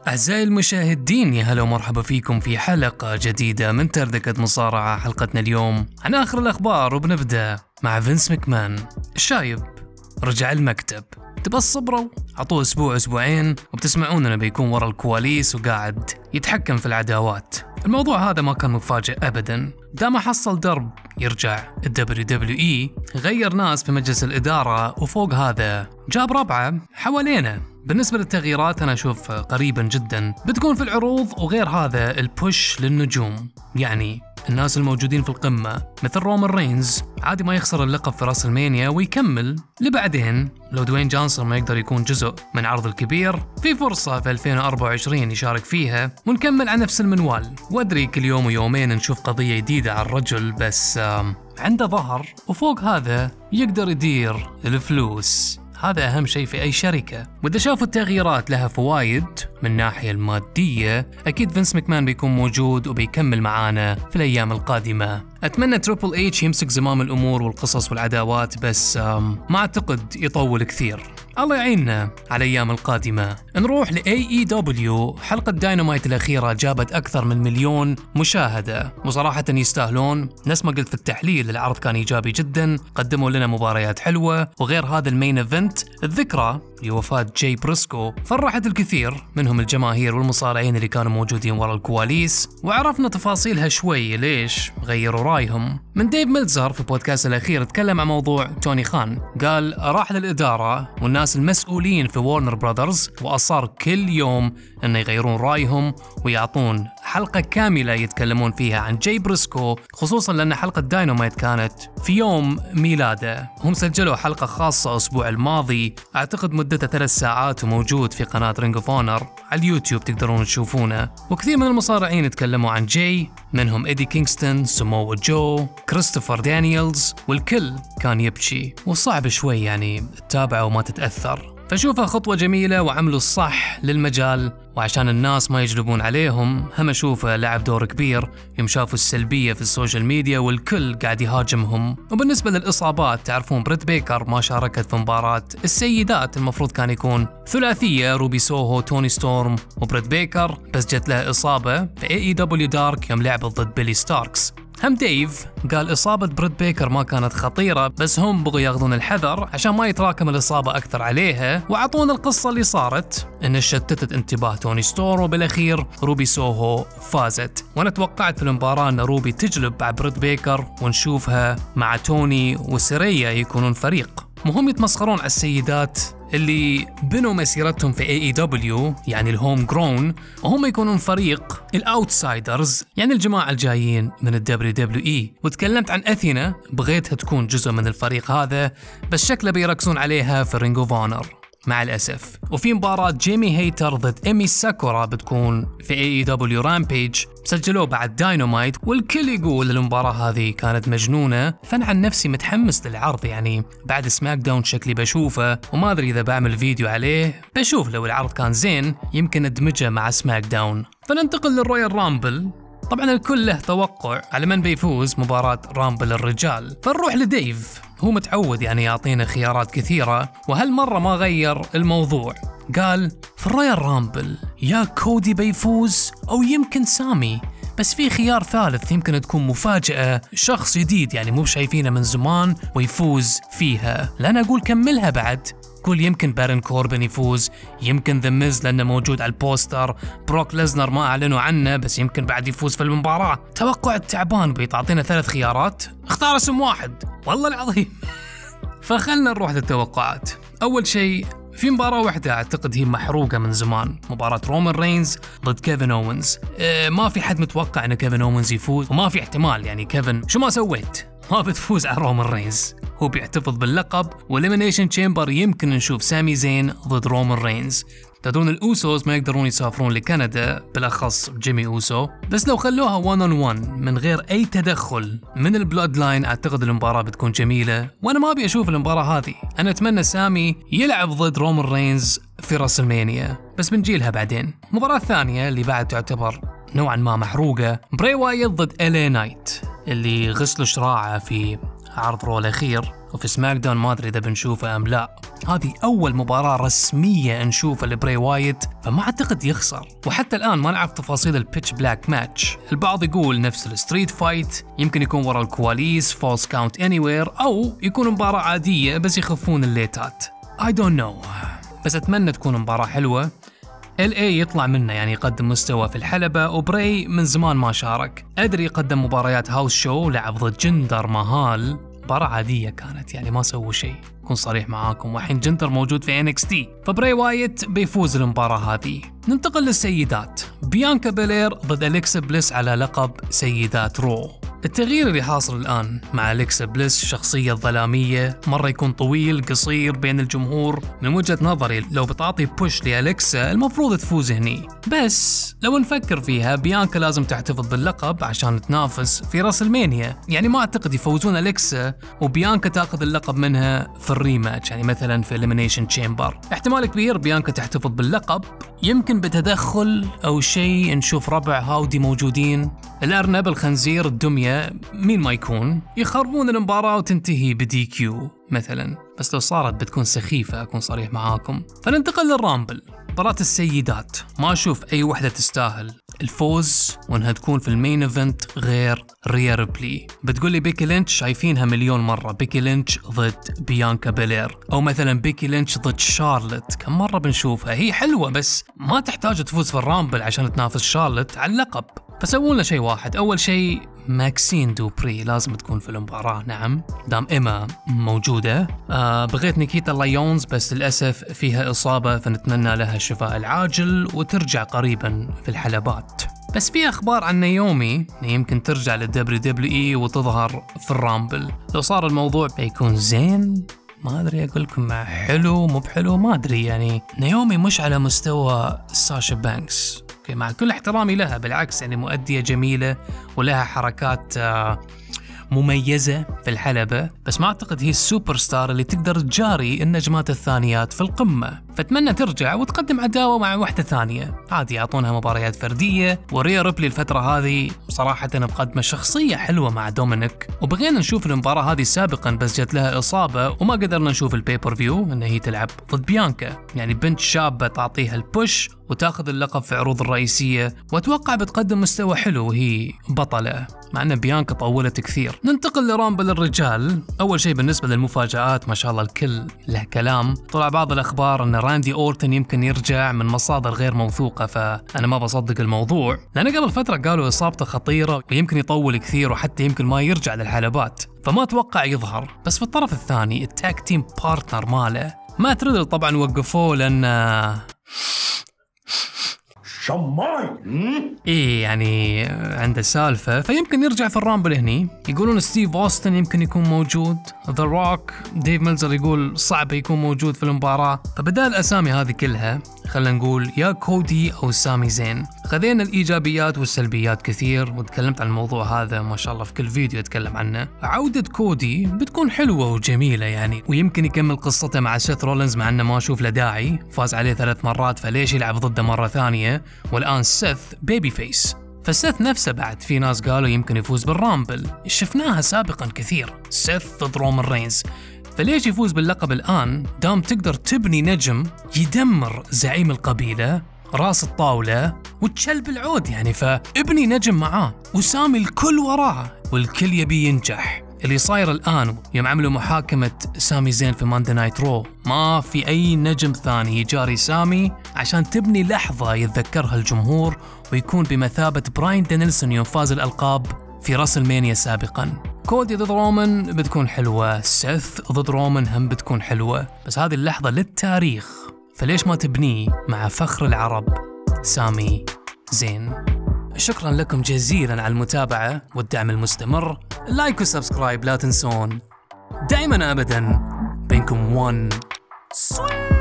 أعزائي المشاهدين، يا هلا ومرحبا فيكم في حلقة جديدة من تردكة مصارعة. حلقتنا اليوم عن آخر الأخبار، وبنبدأ مع فينس ماكمان الشايب. رجع المكتب، تبص صبروا عطوه أسبوع أسبوعين وبتسمعون أنه بيكون ورا الكواليس وقاعد يتحكم في العداوات. الموضوع هذا ما كان مفاجئ أبدا، دام حصل درب يرجع WWE، غير ناس في مجلس الإدارة، وفوق هذا جاب ربعة حوالينا. بالنسبة للتغييرات أنا أشوف قريبا جدا بتكون في العروض، وغير هذا البوش للنجوم، يعني الناس الموجودين في القمة مثل رومان رينز عادي ما يخسر اللقب في راس المانيا ويكمل لبعدين. لو دوين جونسون ما يقدر يكون جزء من عرض الكبير، في فرصة في 2024 يشارك فيها ونكمل على نفس المنوال. وأدري كل يوم ويومين نشوف قضية جديدة على الرجل، بس عنده ظهر، وفوق هذا يقدر يدير الفلوس. هذا أهم شيء في أي شركة. وإذا شافوا التغييرات لها فوائد من الناحية المادية، أكيد فينس ماكمان بيكون موجود وبيكمل معانا في الأيام القادمة. أتمنى تريبل إيتش يمسك زمام الأمور والقصص والعداوات، بس ما أعتقد يطول كثير. الله يعيننا على الأيام القادمة. نروح ل AEW. حلقة داينامايت الأخيرة جابت أكثر من 1,000,000 مشاهدة، وصراحة يستاهلون. نفس ما قلت في التحليل، العرض كان إيجابي جدا، قدموا لنا مباريات حلوة، وغير هذا المين إيفنت الذكرى لوفاة جاي بريسكو فرحت الكثير منهم الجماهير والمصارعين اللي كانوا موجودين ورا الكواليس، وعرفنا تفاصيلها شوي ليش غيروا رايهم. من ديف ميلتزر في بودكاست الأخير تكلم عن موضوع توني خان، قال راح للإدارة والناس المسؤولين في وارنر براذرز وأصر كل يوم أن يغيرون رايهم ويعطون حلقة كاملة يتكلمون فيها عن جاي بريسكو، خصوصا لأن حلقة داينامايت كانت في يوم ميلاده. هم سجلوا حلقة خاصة أسبوع الماضي، أعتقد مدتها 3 ساعات، وموجود في قناة رينج اوف اونر على اليوتيوب تقدرون تشوفونه. وكثير من المصارعين تكلموا عن جاي، منهم إيدي كينغستون، سمو جو، كريستوفر دانييلز، والكل كان يبكي. وصعب شوي يعني تتابعه وما تتأثر، فشوفها خطوة جميلة وعملوا الصح للمجال، وعشان الناس ما يجلبون عليهم هم أشوفه لعب دور كبير يوم شافوا السلبية في السوشيال ميديا والكل قاعد يهاجمهم. وبالنسبة للإصابات، تعرفون بريت بيكر ما شاركت في مباراة السيدات، المفروض كان يكون ثلاثية روبي سوهو توني ستورم وبريت بيكر، بس جت له إصابة في AEW دارك يوم لعبت ضد بيلي ستاركس. هم ديف قال إصابة بريت بيكر ما كانت خطيرة، بس هم بغوا ياخذون الحذر عشان ما يتراكم الإصابة أكثر عليها، وعطونا القصة اللي صارت إن شتتت انتباه توني ستور، وبالأخير روبي سوهو فازت. وأنا توقعت في المباراة أن روبي تجلب على بريت بيكر ونشوفها مع توني وسيريا يكونون فريق. مهم يتمسخرون على السيدات اللي بنوا مسيرتهم في AEW، يعني الهوم جرون، وهم يكونون فريق الأوتسايدرز، يعني الجماعة الجايين من WWE. وتكلمت عن أثينا، بغيتها تكون جزء من الفريق هذا، بس شكله بيركزون عليها في رينج اوف اونر مع الأسف. وفي مباراة جيمي هيتر ضد إيمي ساكورا بتكون في AEW رامبيج، سجلوه بعد داينامايت، والكل يقول المباراة هذه كانت مجنونة. فأنا عن نفسي متحمس للعرض، يعني بعد سماك داون شكلي بشوفه، وما أدري إذا بعمل فيديو عليه، بشوف لو العرض كان زين يمكن أدمجه مع سماك داون. فننتقل للرويال رامبل. طبعا الكل له توقع على من بيفوز مباراة رامبل الرجال، فنروح لديف. هو متعود يعني يعطينا خيارات كثيرة، وهالمرة ما غير الموضوع، قال في الرويال رامبل يا كودي بيفوز أو يمكن سامي، بس في خيار ثالث يمكن تكون مفاجأة، شخص جديد يعني مو شايفينه من زمان ويفوز فيها. لأنا أقول كملها بعد، قول يمكن بارن كوربن يفوز، يمكن ذا ميز لأنه موجود على البوستر، بروك ليزنر ما أعلنوا عنه بس يمكن بعد يفوز في المباراة. توقع التعبان بيتعطينا 3 خيارات، اختار اسم واحد والله العظيم. فخلنا نروح للتوقعات. أول شيء في مباراة واحدة أعتقد هي محروقة من زمان، مباراة رومان رينز ضد كيفن أوينز. ما في حد متوقع أن كيفن أوينز يفوز، وما في احتمال، يعني كيفن شو ما سويت ما بتفوز على رومان رينز، هو بيحتفظ باللقب. والإليمينيشن تشامبر يمكن نشوف سامي زين ضد رومان رينز. تدرون الأوسوس ما يقدرون يسافرون لكندا، بالأخص جيمي أوسو، بس لو خلوها 1-on-1 من غير أي تدخل من البلود لاين أعتقد المباراة بتكون جميلة. وأنا ما أبي أشوف المباراة هذه، أنا أتمنى سامي يلعب ضد رومان رينز في راس المانيا، بس بنجيلها بعدين. المباراة الثانية اللي بعد تعتبر نوعا ما محروقة، براي وايت ضد LA نايت اللي غسلوا شراعه في عرض رو الأخير. وفي سماك داون ما أدري إذا بنشوفه أم لا. هذه أول مباراة رسمية نشوفها لبراي وايت، فما أعتقد يخسر. وحتى الآن ما نعرف تفاصيل البيتش بلاك ماتش. البعض يقول نفس الستريت فايت، يمكن يكون ورا الكواليس فولس كاونت انيوير، أو يكون مباراة عادية بس يخفون الليتات. I don't know، بس أتمنى تكون مباراة حلوة. LA يطلع منه يعني يقدم مستوى في الحلبة، وبراي من زمان ما شارك. أدري قدم مباريات هاوس شو، لعب ضد جندر مهال، مباراة عادية كانت يعني ما سووا شيء، أكون صريح معاكم. وحين جندر موجود في NXT، فبراي وايت بيفوز المباراة هذه. ننتقل للسيدات، بيانكا بيلير ضد أليكسا بليس على لقب سيدات رو. التغيير اللي حاصل الآن مع أليكسا بليس، الشخصية الظلامية، مرة يكون طويل قصير بين الجمهور. من وجهة نظري لو بتعطي بوش لأليكسا المفروض تفوز هني، بس لو نفكر فيها بيانكا لازم تحتفظ باللقب عشان تنافس في راس المانيا. يعني ما أعتقد يفوزون أليكسا وبيانكا تأخذ اللقب منها في الريماتش، يعني مثلا في إليمينيشن تشامبر. احتمال كبير بيانكا تحتفظ باللقب، يمكن بتدخل أو شيء، نشوف ربع هاودي موجودين، الأرنب، الخنزير، الدمية، مين ما يكون، يخربون المباراة وتنتهي بدي كيو مثلا. بس لو صارت بتكون سخيفة، أكون صريح معاكم. فننتقل للرامبل، مباراة السيدات. ما أشوف أي وحدة تستاهل الفوز وأنها تكون في المين إيفنت غير ريا ريبلي. بتقولي بيكي لينش، شايفينها مليون مرة، بيكي لينش ضد بيانكا بيلير، أو مثلا بيكي لينش ضد شارلت، كم مرة بنشوفها، هي حلوة بس ما تحتاج تفوز في الرامبل عشان تنافس شارلت على اللقب. فسووا لنا شيء واحد، أول شيء ماكسين دوبري لازم تكون في المباراة، نعم دام إما موجودة. بغيت نيكيتا لايونز بس للأسف فيها إصابة، فنتمنى لها الشفاء العاجل وترجع قريبا في الحلبات. بس في أخبار عن نايومي يمكن ترجع للWWE وتظهر في الرامبل. لو صار الموضوع بيكون زين، ما أدري أقول لكم حلو مو بحلو، ما أدري. يعني نايومي مش على مستوى ساشا بانكس، مع كل احترامي لها، بالعكس يعني مؤدية جميلة ولها حركات مميزة في الحلبة، بس ما أعتقد هي السوبر ستار اللي تقدر تجاري النجمات الثانيات في القمة. فأتمنى ترجع وتقدم عداوة مع واحدة ثانية، عادي يعطونها مباريات فردية. وريا ريبلي الفترة هذه صراحة مقدمة شخصية حلوة مع دومينيك، وبغينا نشوف المباراة هذه سابقا بس جت لها إصابة وما قدرنا نشوف البيبر فيو إن هي تلعب ضد بيانكا. يعني بنت شابة تعطيها البوش وتاخذ اللقب في عروض الرئيسية، وأتوقع بتقدم مستوى حلو وهي بطلة، مع أن بيانكا طولت كثير. ننتقل لرامبل الرجال. أول شيء بالنسبة للمفاجآت، ما شاء الله الكل له كلام. طلع بعض الأخبار أن راندي أورتن يمكن يرجع من مصادر غير موثوقة، فأنا ما بصدق الموضوع، لأن قبل فترة قالوا إصابته خطيرة ويمكن يطول كثير وحتى يمكن ما يرجع للحلبات، فما أتوقع يظهر. بس في الطرف الثاني التاك تيم بارتنر ماله مات ريدل طبعا وقفوه لأن إيه يعني عنده سالفة، فيمكن يرجع في الرامبل هني. يقولون ستيف أوستن يمكن يكون موجود، ذا روك، ديف ميلزر يقول صعب يكون موجود في المباراة. فبدال الأسامي هذه كلها خلينا نقول يا كودي أو سامي زين. خذينا الإيجابيات والسلبيات كثير وتكلمت عن الموضوع هذا ما شاء الله في كل فيديو أتكلم عنه. عودة كودي بتكون حلوة وجميلة يعني، ويمكن يكمل قصته مع سيث رولينز، مع أنه ما أشوف له داعي، فاز عليه 3 مرات فليش يلعب ضده مرة ثانية. والآن سيث بيبي فيس، فسيث نفسه بعد في ناس قالوا يمكن يفوز بالرامبل، شفناها سابقا كثير، سيث ضد رومان رينز، فليش يفوز باللقب الآن دام تقدر تبني نجم يدمر زعيم القبيلة، راس الطاولة وتشلب العود يعني، فابني نجم معاه وسامي الكل وراه والكل يبي ينجح. اللي صاير الآن يوم عملوا محاكمة سامي زين في ماندي نايت رو، ما في أي نجم ثاني يجاري سامي عشان تبني لحظة يتذكرها الجمهور ويكون بمثابة براين دانيلسون يوم فاز الألقاب في راس المانيا سابقا. كودي ضد رومان بتكون حلوة، سيث ضد رومان هم بتكون حلوة، بس هذه اللحظة للتاريخ، فليش ما تبنيه مع فخر العرب سامي زين. شكرا لكم جزيلا على المتابعة والدعم المستمر، لايك وسبسكرايب لا تنسون. دائما أبدا بينكم 1